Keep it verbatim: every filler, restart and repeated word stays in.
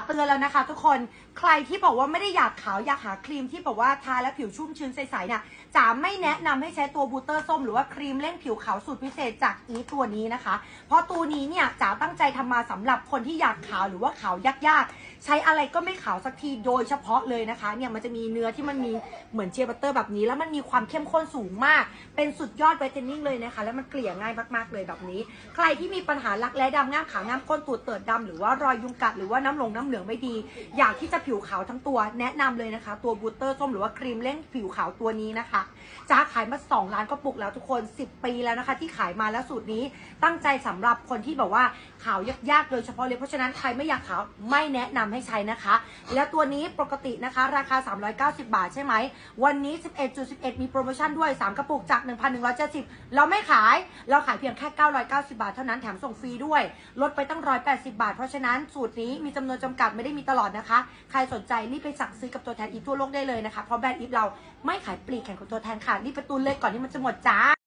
เตือนแล้วนะคะทุกคนใครที่บอกว่าไม่ได้อยากขาวอยากหาครีมที่บอกว่าทาแล้วผิวชุ่มชื้นใสๆเนี่ยจ๋าไม่แนะนำให้ใช้ตัวบูเตอร์ส้มหรือว่าครีมเร่งผิวขาวสูตรพิเศษจากอีฟตัวนี้นะคะเพราะตัวนี้เนี่ยจ๋าตั้งใจทำมาสำหรับคนที่อยากขาวหรือว่าขาวยากๆใช้อะไรก็ไม่ขาวสักทีโดยเฉพาะเลยนะคะเนี่ยมันจะมีเนื้อที่มันมีเหมือนเชียร์บัตเตอร์แบบนี้แล้วมันมีความเข้มข้นสูงมากเป็นสุดยอดไวท์เทนนิ่งเลยนะคะแล้วมันเกลี่ยง่ายมากๆเลยแบบนี้ใครที่มีปัญหารักแร้ดำง่ามขาวง่ามก้นตูดเติดดำหรือว่ารอยยุงกัดหรือว่าน้ำลงน้ำเหลืองไม่ดีอยากที่จะผิวขาวทั้งตัวแนะนำเลยนะคะตัวบูสเตอร์ส้มหรือว่าครีมเร่งผิวขาวตัวนี้นะคะจ้าขายมาสองล้านกระปุกแล้วทุกคนสิบปีแล้วนะคะที่ขายมาแล้วสูตรนี้ตั้งใจสำหรับคนที่แบบว่าขาวยากๆโดยเฉพาะเลยเพราะฉะนั้นใครไม่อยากขาวไม่แนะนำให้ใช้นะคะแล้วตัวนี้ปกตินะคะราคาสามร้อยเก้าสิบบาทใช่ไหมวันนี้ สิบเอ็ดจุดสิบเอ็ด มีโปรโมชั่นด้วยสามกระปุกจาก หนึ่งพันหนึ่งร้อยเจ็ดสิบ เราไม่ขายเราขายเพียงแค่เก้าร้อยเก้าสิบบาทเท่านั้นแถมส่งฟรีด้วยลดไปตั้งหนึ่งร้อยแปดสิบบาทเพราะฉะนั้นสูตรนี้มีจำนวนจำกัดไม่ได้มีตลอดนะคะใครสนใจรีบไปสั่งซื้อกับตัวแทนอีฟทั่วโลกได้เลยนะคะเพราะแบรนด์อีฟเราไม่ขายปลีกแข่งกับตัวแทนค่ะรีบไปตุนเลยก่อนที่มันจะหมดจ้า